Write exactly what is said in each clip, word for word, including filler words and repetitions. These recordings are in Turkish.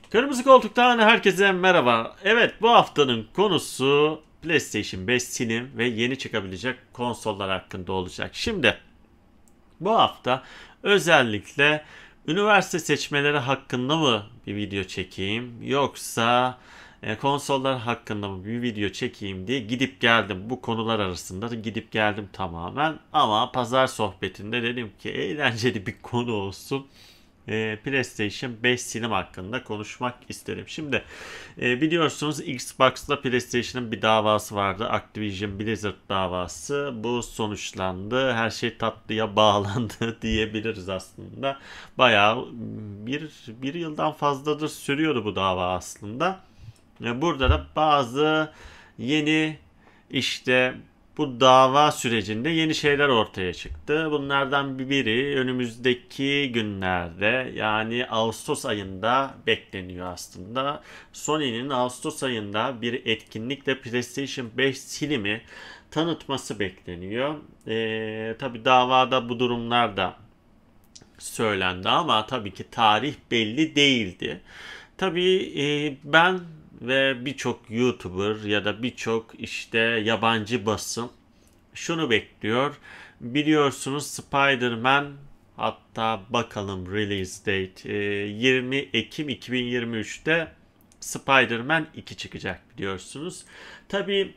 Kırmızı Koltuk'tan herkese merhaba. Evet, bu haftanın konusu PlayStation beş Slim ve yeni çıkabilecek konsollar hakkında olacak. Şimdi bu hafta özellikle üniversite seçmeleri hakkında mı bir video çekeyim yoksa e, konsollar hakkında mı bir video çekeyim diye gidip geldim. Bu konular arasında da gidip geldim tamamen. Ama pazar sohbetinde dedim ki eğlenceli bir konu olsun. E, PlayStation beş Slim hakkında konuşmak isterim. Şimdi e, biliyorsunuz Xbox'la PlayStation'ın bir davası vardı. Activision Blizzard davası. Bu sonuçlandı. Her şey tatlıya bağlandı diyebiliriz aslında. Bayağı bir, bir yıldan fazladır sürüyordu bu dava aslında. E, burada da bazı yeni işte bu dava sürecinde yeni şeyler ortaya çıktı. Bunlardan biri önümüzdeki günlerde yani Ağustos ayında bekleniyor aslında. Sony'nin Ağustos ayında bir etkinlikle PlayStation beş Slim'i tanıtması bekleniyor. Ee, tabii davada bu durumlar da söylendi ama tabii ki tarih belli değildi. Tabii e, ben ve birçok YouTuber ya da birçok işte yabancı basın şunu bekliyor. Biliyorsunuz Spider-Man, hatta bakalım release date, e, yirmi Ekim iki bin yirmi üçte Spider-Man iki çıkacak biliyorsunuz. Tabii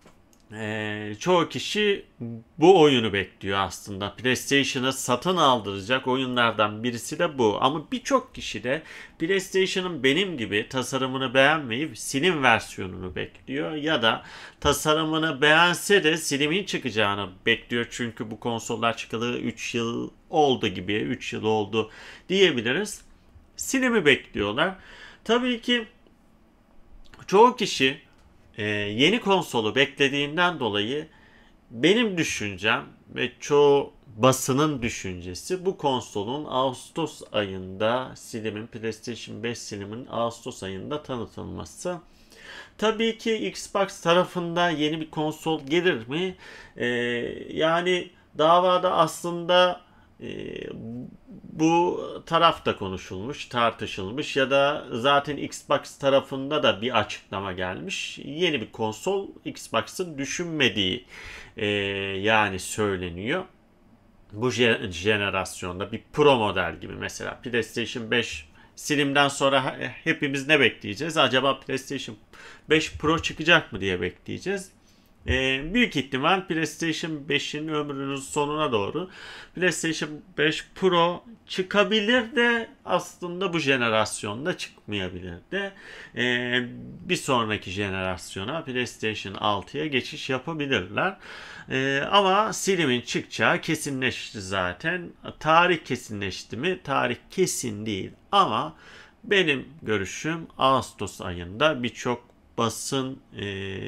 ee, çoğu kişi bu oyunu bekliyor aslında. PlayStation'ı satın aldıracak oyunlardan birisi de bu. Ama birçok kişi de PlayStation'ın benim gibi tasarımını beğenmeyip Slim versiyonunu bekliyor. Ya da tasarımını beğense de Slim'in çıkacağını bekliyor. Çünkü bu konsollar çıkalı üç yıl oldu gibi. üç yıl oldu diyebiliriz. Slim'i bekliyorlar. Tabii ki çoğu kişi e, yeni konsolu beklediğinden dolayı benim düşüncem ve çoğu basının düşüncesi bu konsolun Ağustos ayında Slim'in PlayStation beş Slim'in Ağustos ayında tanıtılması. Tabii ki Xbox tarafında yeni bir konsol gelir mi? Ee, yani davada aslında e, bu taraf da konuşulmuş, tartışılmış ya da zaten Xbox tarafında da bir açıklama gelmiş. Yeni bir konsol Xbox'ın düşünmediği e, yani söyleniyor. Bu jenerasyonda bir pro model gibi mesela PlayStation beş Slim'den sonra hepimiz ne bekleyeceğiz? Acaba PlayStation beş Pro çıkacak mı diye bekleyeceğiz. Ee, büyük ihtimal PlayStation beşin ömrünün sonuna doğru PlayStation beş Pro çıkabilir de aslında bu jenerasyonda çıkmayabilir de ee, bir sonraki jenerasyona PlayStation altıya geçiş yapabilirler. Ee, ama Slim'in çıkacağı kesinleşti zaten. Tarih kesinleşti mi? Tarih kesin değil ama benim görüşüm Ağustos ayında birçok basın e,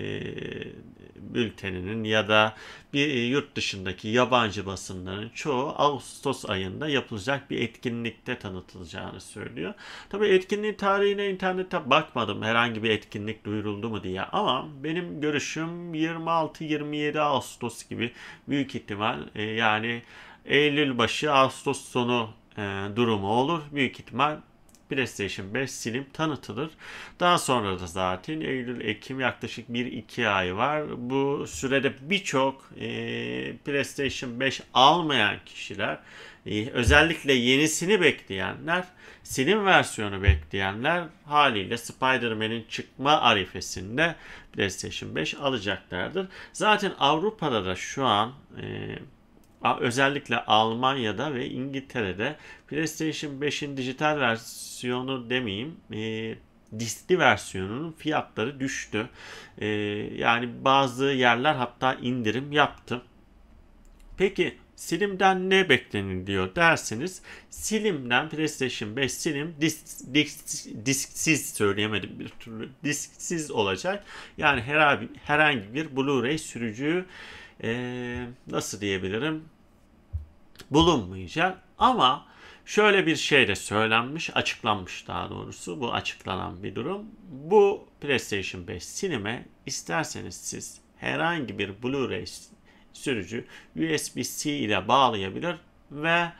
bülteninin ya da bir yurt dışındaki yabancı basınların çoğu Ağustos ayında yapılacak bir etkinlikte tanıtılacağını söylüyor. Tabii etkinliğin tarihine internete bakmadım herhangi bir etkinlik duyuruldu mu diye ama benim görüşüm yirmi altı yirmi yedi Ağustos gibi büyük ihtimal e, yani Eylül başı Ağustos sonu e, durumu olur. Büyük ihtimal PlayStation beş Slim tanıtılır. Daha sonra da zaten Eylül-Ekim yaklaşık bir iki ay var. Bu sürede birçok e, PlayStation beş almayan kişiler, e, özellikle yenisini bekleyenler, Slim versiyonu bekleyenler haliyle Spider-Man'in çıkma arifesinde PlayStation beş alacaklardır. Zaten Avrupa'da da şu an e, özellikle Almanya'da ve İngiltere'de PlayStation beşin dijital versiyonu demeyeyim, e, diskli versiyonunun fiyatları düştü. E, yani bazı yerler hatta indirim yaptı. Peki Slim'den ne bekleniliyor derseniz Slim'den PlayStation beş Slim disk, disk, disksiz söyleyemedim bir türlü disksiz olacak. Yani herhangi, herhangi bir Blu-ray sürücü e, nasıl diyebilirim bulunmayacak ama şöyle bir şey de söylenmiş, açıklanmış daha doğrusu bu açıklanan bir durum. Bu PlayStation beş Slim'e isterseniz siz herhangi bir Blu-ray sürücü U S B-C ile bağlayabilir ve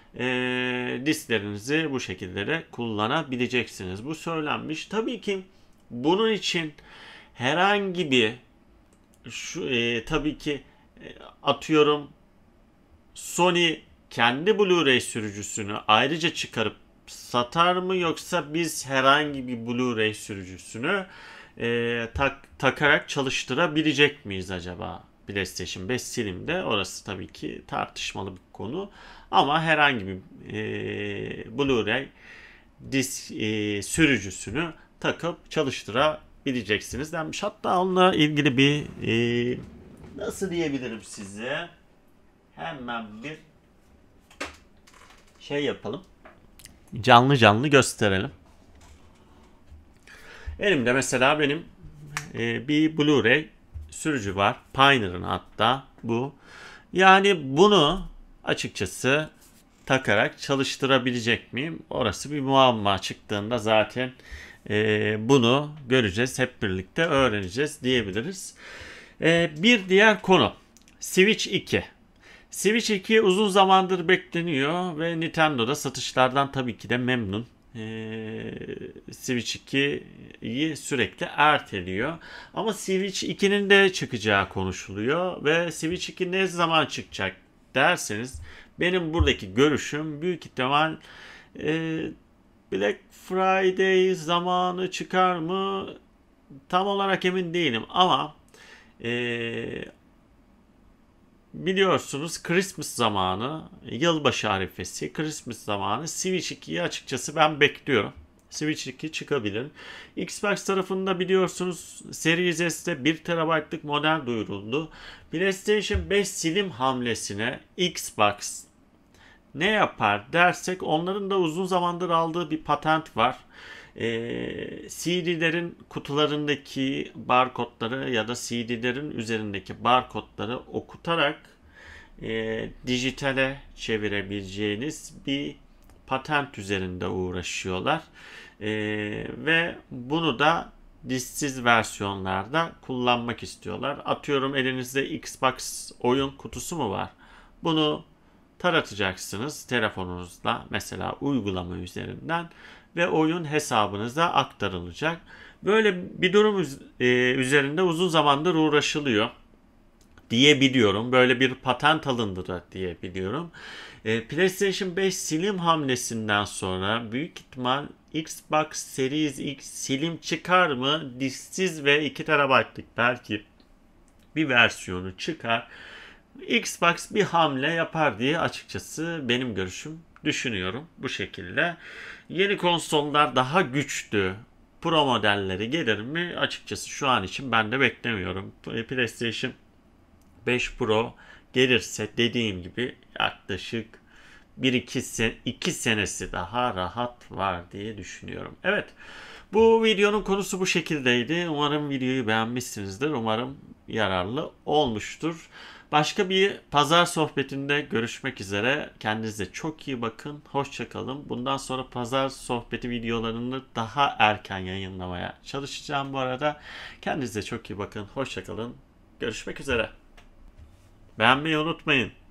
e, disklerinizi bu şekilde kullanabileceksiniz. Bu söylenmiş. Tabii ki bunun için herhangi bir şu e, tabii ki e, atıyorum Sony kendi Blu-ray sürücüsünü ayrıca çıkarıp satar mı, yoksa biz herhangi bir Blu-ray sürücüsünü e, tak, takarak çalıştırabilecek miyiz acaba PlayStation beş Slim'de? Orası tabii ki tartışmalı bir konu. Ama herhangi bir e, Blu-ray disk e, sürücüsünü takıp çalıştırabileceksiniz denmiş. Hatta onunla ilgili bir e, nasıl diyebilirim size? Hemen bir şey yapalım. Canlı canlı gösterelim. Elimde mesela benim e, bir Blu-ray sürücü var. Pioneer'ın hatta bu. Yani bunu açıkçası takarak çalıştırabilecek miyim? Orası bir muamma, çıktığında zaten e, bunu göreceğiz. Hep birlikte öğreneceğiz diyebiliriz. E, bir diğer konu Switch iki. Switch iki uzun zamandır bekleniyor ve Nintendo'da satışlardan tabii ki de memnun. Ee, Switch ikiyi sürekli erteliyor. Ama Switch ikinin de çıkacağı konuşuluyor ve Switch iki ne zaman çıkacak derseniz, benim buradaki görüşüm büyük ihtimal e, Black Friday zamanı çıkar mı tam olarak emin değilim ama e, biliyorsunuz Christmas zamanı, yılbaşı arifesi, Christmas zamanı Switch ikiyi açıkçası ben bekliyorum. Switch iki çıkabilir. Xbox tarafında biliyorsunuz Series S'te bir terabaytlık model duyuruldu. PlayStation beş Slim hamlesine Xbox ne yapar dersek, onların da uzun zamandır aldığı bir patent var. Ee, C D'lerin kutularındaki barkodları ya da C D'lerin üzerindeki barkodları okutarak e, dijitale çevirebileceğiniz bir patent üzerinde uğraşıyorlar. E, ve bunu da disksiz versiyonlarda kullanmak istiyorlar. Atıyorum elinizde Xbox oyun kutusu mu var? Bunu taratacaksınız telefonunuzla, mesela uygulama üzerinden ve oyun hesabınıza aktarılacak. Böyle bir durum üzerinde uzun zamandır uğraşılıyor diyebiliyorum. Böyle bir patent alındı da diyebiliyorum. PlayStation beş Slim hamlesinden sonra büyük ihtimal Xbox Series X Slim çıkar mı? Disksiz ve iki terabaytlık belki bir versiyonu çıkar. Xbox bir hamle yapar diye açıkçası benim görüşüm, düşünüyorum bu şekilde. Yeni konsollar daha güçlü Pro modelleri gelir mi? Açıkçası şu an için ben de beklemiyorum. PlayStation beş Pro gelirse dediğim gibi yaklaşık bir iki sen iki senesi daha rahat var diye düşünüyorum. Evet. Bu videonun konusu bu şekildeydi. Umarım videoyu beğenmişsinizdir. Umarım yararlı olmuştur. Başka bir pazar sohbetinde görüşmek üzere. Kendinize çok iyi bakın. Hoşça kalın. Bundan sonra pazar sohbeti videolarını daha erken yayınlamaya çalışacağım bu arada. Kendinize çok iyi bakın. Hoşça kalın. Görüşmek üzere. Beğenmeyi unutmayın.